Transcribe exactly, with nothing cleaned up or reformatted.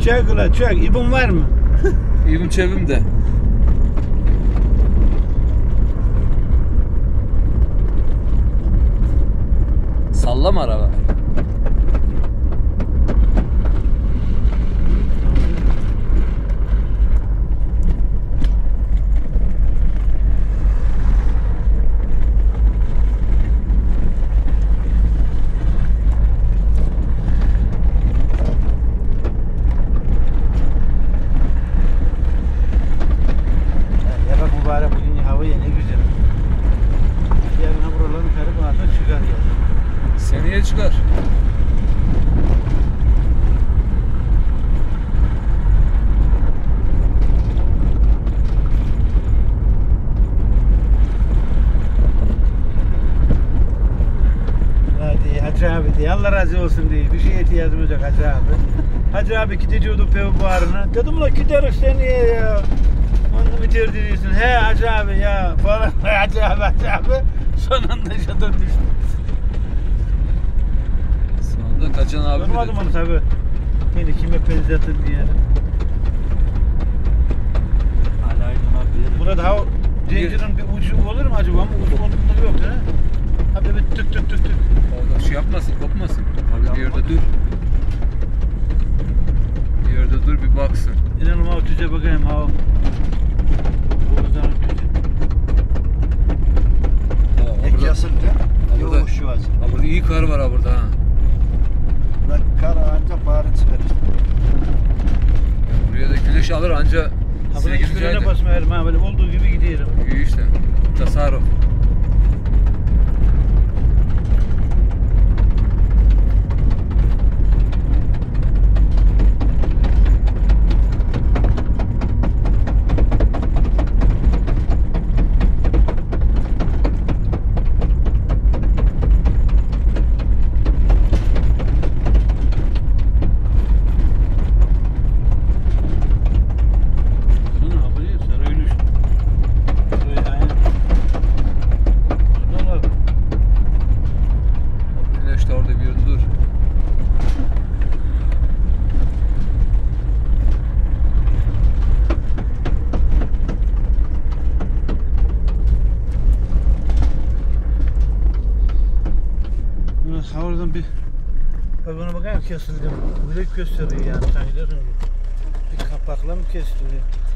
Çök ulan çök. İbun var mı? İbim cebimde. Sallama araba. Mübarek bugün hava ya ne güzel. Yarın buraların karı bazen çıkar ya. Seneye çıkar. Hadi Hacı abi diye Allah razı olsun diye bir şeye ihtiyacımız yok Hacı abi. Hacı abi gideceğiz pev buharına. Dedim ulan gideriz seneye ya. Onu bitirdi diyorsun. He Hacı abi ya falan. Hacı abi Hacı abi. Son anda şadır düştü. Sonunda kaçan abi mi Görmedim dedi? onu tabi. Beni kime benzetin diye. Hala Aydın abi. Burada ha zincirin bir ucu olur mu acaba? Ama ucu onda yok ha. Abi bir tık tık tık tık. Orada şey yapmasın, kopmasın. Abi bir yerde dur. Bir yerde dur bir baksın. İnanın ha tüze bakayım ha. Buradan tüze. Ha, Ek burada, yasırken Ha, burada- yoğuş şu acı. ha, burada iyi kar var ha burada ha. Bak kar ancak baharın çıkar işte. Buraya da güneş alır anca Ha size burada hiç gideceğiydi. frene basmayalım ha böyle olduğu gibi gidiyorum. İyi işte. Tasarruf. Bunu ha buraya sarayın üstü. Buraya aynen. Buradan var. Güneş de orada bir yerde dur. Bunu ha oradan bir Bak buna bakayım kesildim. Böyle gösteriyor yani sanki diyorsun ki. Bir kapakla mı kestiriyor?